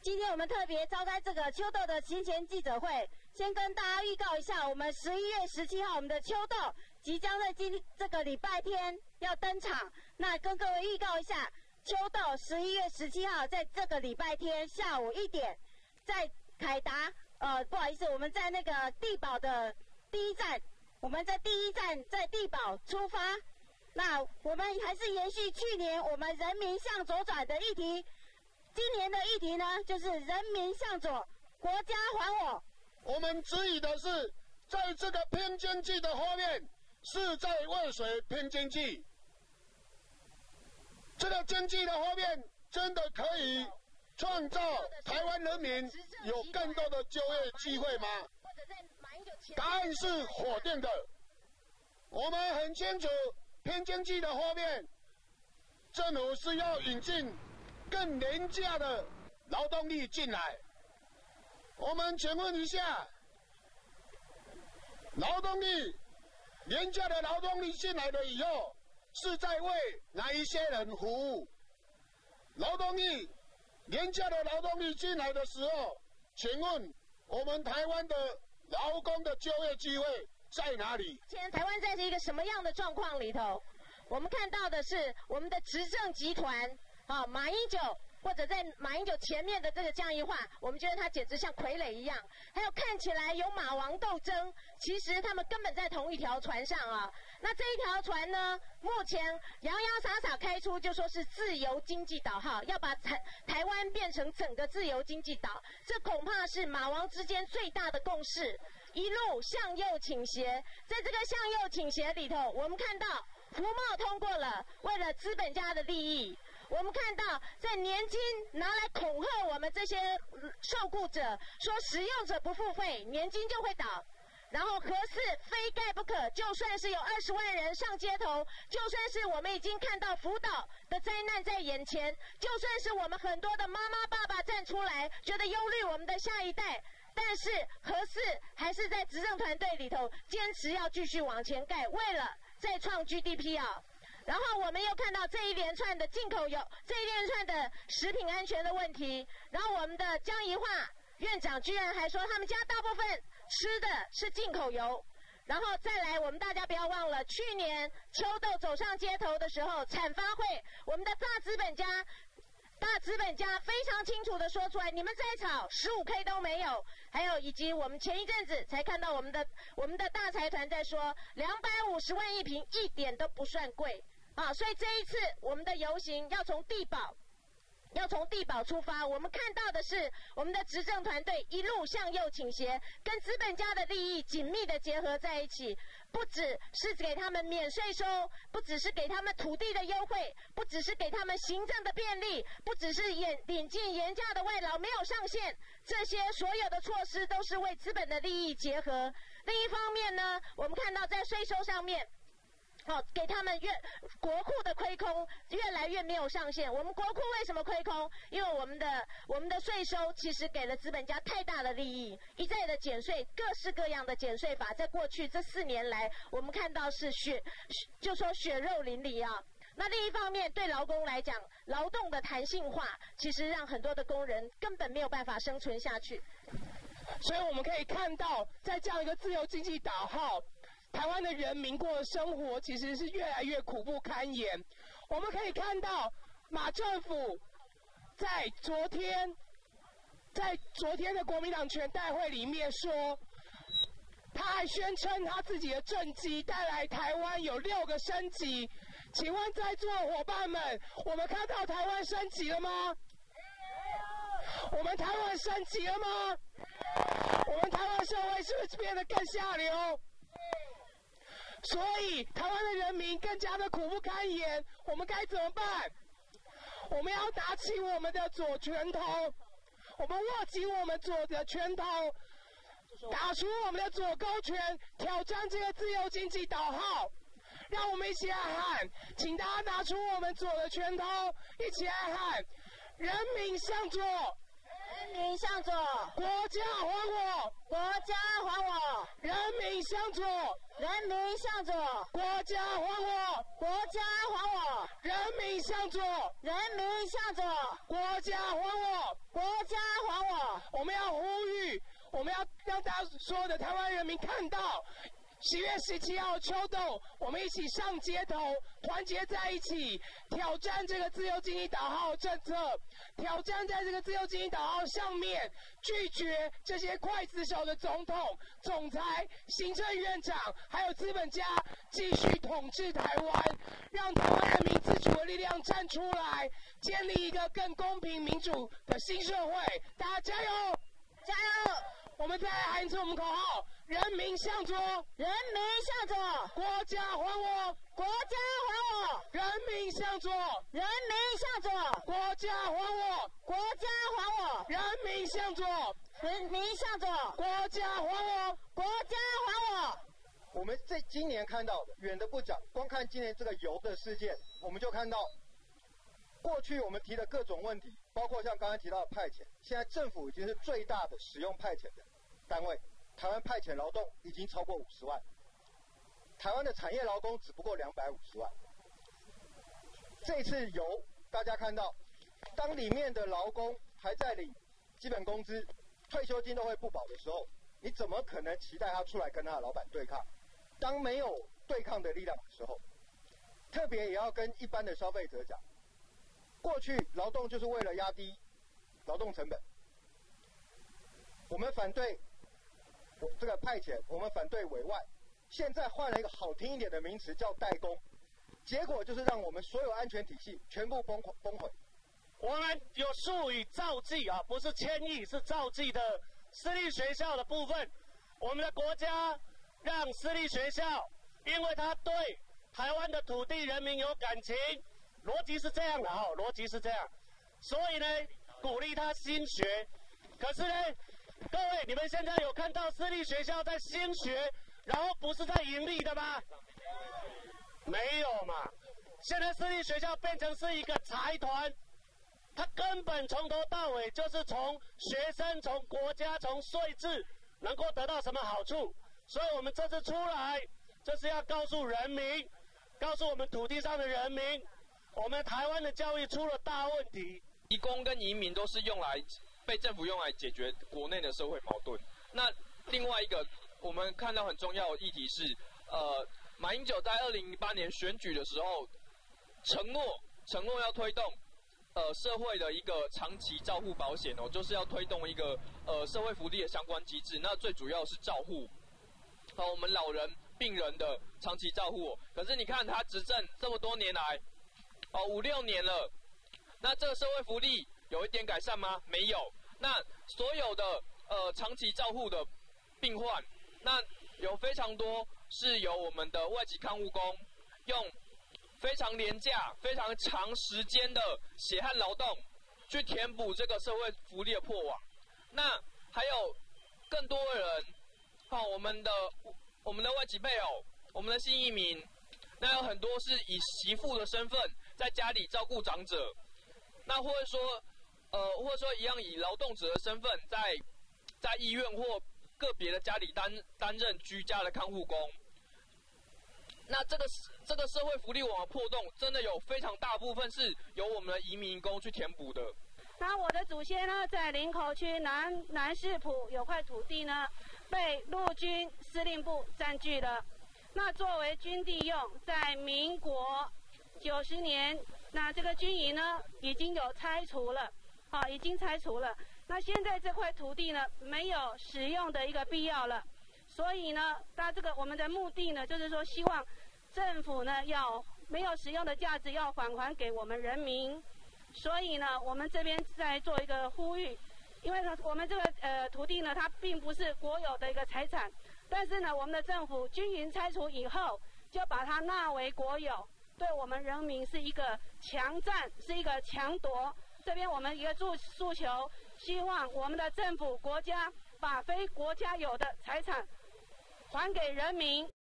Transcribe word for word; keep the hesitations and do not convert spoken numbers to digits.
今天我们特别召开这个秋豆的行前记者会，先跟大家预告一下，我们十一月十七号我们的秋豆即将在今这个礼拜天要登场。那跟各位预告一下，秋豆十一月十七号在这个礼拜天下午一点，在凯达，呃，不好意思，我们在那个地堡的第一站，我们在第一站在地堡出发。那我们还是延续去年我们人民向左转的议题。今年的议题呢，就是人民向左，国家还我。 我们质疑的是，在这个拼经济的后面，是在为谁拼经济？这个经济的后面，真的可以创造台湾人民有更多的就业机会吗？答案是否定的。我们很清楚，拼经济的后面，政府是要引进更廉价的劳动力进来。我们请问一下，劳动力廉价的劳动力进来了以后，是在为哪一些人服务？劳动力廉价的劳动力进来的时候，请问我们台湾的劳工的就业机会在哪里？ 现在台湾在一个什么样的状况里头？我们看到的是我们的执政集团。啊，马英九或者在马英九前面的这个江宜樺，我们觉得他简直像傀儡一样。还有看起来有马王斗争，其实他们根本在同一条船上啊。那这一条船呢，目前洋洋洒洒开出就说是自由经济岛号，要把台台湾变成整个自由经济岛，这恐怕是马王之间最大的共识。一路向右倾斜，在这个向右倾斜里头，我们看到服贸通过了，为了资本家的利益。我们看到，在年金拿来恐吓我们这些受雇者，说使用者不付费，年金就会倒。然后核四非盖不可，就算是有二十万人上街头，就算是我们已经看到福岛的灾难在眼前，就算是我们很多的妈妈爸爸站出来，觉得忧虑我们的下一代，但是核四还是在执政团队里头坚持要继续往前盖，为了再创 G D P 啊。然后我们又看到这一连串的进口油，这一连串的食品安全的问题。然后我们的江宜樺院长居然还说，他们家大部分吃的是进口油。然后再来，我们大家不要忘了，去年秋豆走上街头的时候，产发会，我们的大资本家。大资本家非常清楚的说出来，你们再炒 十五 K 都没有。还有以及我们前一阵子才看到我们的我们的大财团在说两百五十万一瓶一点都不算贵啊，所以这一次我们的游行要从地堡要从地堡出发，我们看到的是我们的执政团队一路向右倾斜，跟资本家的利益紧密的结合在一起，不只是给他们免税收，不只是给他们土地的优惠，不只是给他们行政的便利，不只是引引进廉价的外劳没有上限，这些所有的措施都是为资本的利益结合。另一方面呢，我们看到在税收上面好、哦，给他们越国库的亏空越来越没有上限。我们国库为什么亏空？因为我们的我们的税收其实给了资本家太大的利益，一再的减税，各式各样的减税法，在过去这四年来，我们看到是血，就说血肉淋漓啊。那另一方面，对劳工来讲，劳动的弹性化，其实让很多的工人根本没有办法生存下去。 所以我们可以看到，在这样一个自由经济岛号，台湾的人民过的生活其实是越来越苦不堪言。我们可以看到，马政府在昨天，在昨天的国民党全代会里面说，他还宣称他自己的政绩带来台湾有六个升级。请问在座的伙伴们，我们看到台湾升级了吗？我们台湾升级了吗？我们台湾社会是不是变得更下流？所以台湾的人民更加的苦不堪言，我们该怎么办？我们要拿起我们的左拳头，我们握紧我们左的拳头，打出我们的左勾拳，挑战这个自由经济岛号。让我们一起来喊，请大家拿出我们左的拳头，一起来喊：人民向左， 人民向左， 国家还我， 国家还我； 人民向左， 人民向左， 国家还我， 国家还我； 人民向左， 人民向左， 国家还我， 国家我们要呼吁，我们要让大家所有的台湾人民看到。十月十七号秋冬，我们一起上街头，团结在一起，挑战这个自由经济岛号政策，挑战在这个自由经济岛号上面，拒绝这些刽子手的总统、总裁、行政院长，还有资本家继续统治台湾，让台湾人民自主的力量站出来，建立一个更公平民主的新社会。大家加油！ 加油！ 我们再来喊一次我们口号：人民向左， 人民向左， 国家还我， 国家还我； 人民向左， 人民向左， 国家还我， 国家还我； 人民向左， 人民向左， 国家还我， 国家还我。 我们在今年看到的，远的不讲，光看今年这个油的事件，我们就看到，过去我们提的各种问题，包括像刚才提到的派遣，现在政府已经是最大的使用派遣的单位，台湾派遣劳动已经超过五十万，台湾的产业劳工只不过两百五十万。这次油，大家看到，当里面的劳工还在领基本工资、退休金都会不保的时候，你怎么可能期待他出来跟他的老板对抗？当没有对抗的力量的时候，特别也要跟一般的消费者讲，过去劳动就是为了压低劳动成本，我们反对这个派遣，我们反对委外，现在换了一个好听一点的名词叫代工，结果就是让我们所有安全体系全部崩崩毁。 我们有术语造剂啊，不是迁移，是造剂的私立学校的部分，我们的国家让私立学校，因为他对台湾的土地人民有感情，逻辑是这样的哈，逻辑是这样，所以呢，鼓励他新学。可是呢，各位，你们现在有看到私立学校在新学，然后不是在盈利的吗？没有嘛。现在私立学校变成是一个财团，它根本从头到尾就是从学生、从国家、从税制能够得到什么好处。所以我们这次出来，就是要告诉人民，告诉我们土地上的人民，我们台湾的教育出了大问题。 移工跟移民都是用来被政府用来解决国内的社会矛盾。那另外一个我们看到很重要的议题是，呃，马英九在二零零八年选举的时候承诺承诺要推动呃社会的一个长期照护保险哦，就是要推动一个呃社会福利的相关机制。那最主要是照护，好、呃、我们老人病人的长期照护、哦。可是你看他执政这么多年来，哦、呃、五六年了，那这个社会福利有一点改善吗？没有。那所有的呃长期照护的病患，那有非常多是由我们的外籍看护工用非常廉价、非常长时间的血汗劳动去填补这个社会福利的破网。那还有更多的人，好、哦，我们的我们的外籍配偶，我们的新移民，那有很多是以媳妇的身份在家里照顾长者，那或者说。呃，或者说一样以劳动者的身份在在医院或个别的家里担担任居家的看护工，那这个这个社会福利网的破洞，真的有非常大部分是由我们的移民工去填补的。 那我的祖先呢，在林口区南南势埔有块土地呢，被陆军司令部占据了，那作为军地用，在民国九十年，那这个军营呢已经有拆除了。好，已经拆除了。那现在这块土地呢，没有使用的一个必要了，所以呢，它这个我们的目的呢，就是说希望政府呢要没有使用的价值要返还给我们人民。所以呢，我们这边在做一个呼吁，因为呢，我们这个呃土地呢，它并不是国有的一个财产，但是呢，我们的政府军营拆除以后，就把它纳为国有，对我们人民是一个强占，是一个强夺。这边我们一个诉诉求，希望我们的政府、国家把非国家有的财产还给人民。